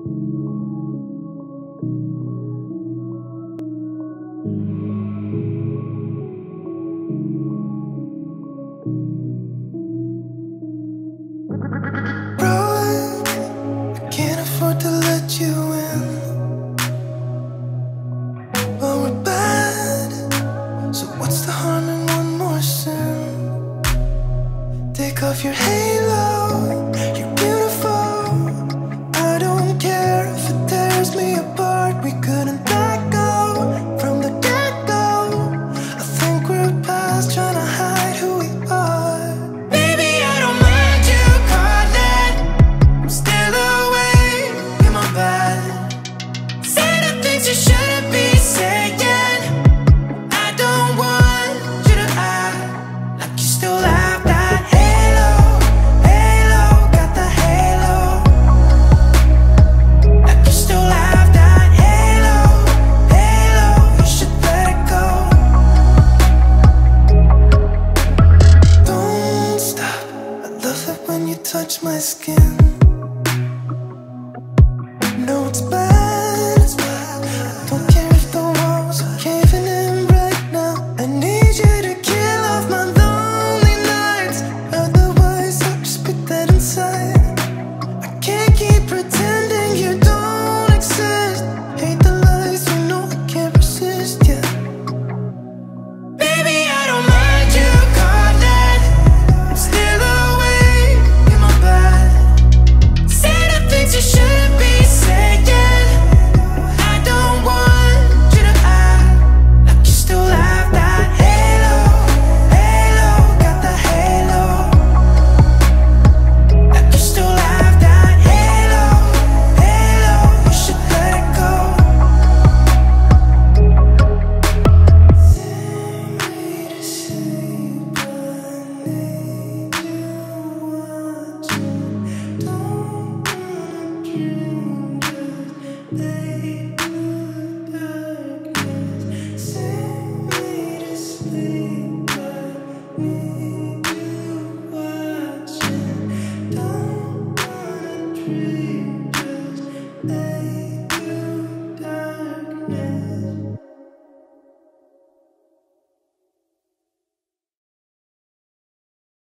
Can't afford to let you in, but we're bad, so what's the harm in one more sin? Take off your halo, you're beautiful. I don't care if it tears me apart. We couldn't let go from the get-go. I think we're past trying to hide who we are. Baby, I don't mind you calling, I'm still awake in my bed. Say the things you shouldn't be saying. I don't want you to act like you still have that halo, halo, got the halo. Like you still have that halo, halo, you should let it go. Don't stop, I love it when you touch my skin.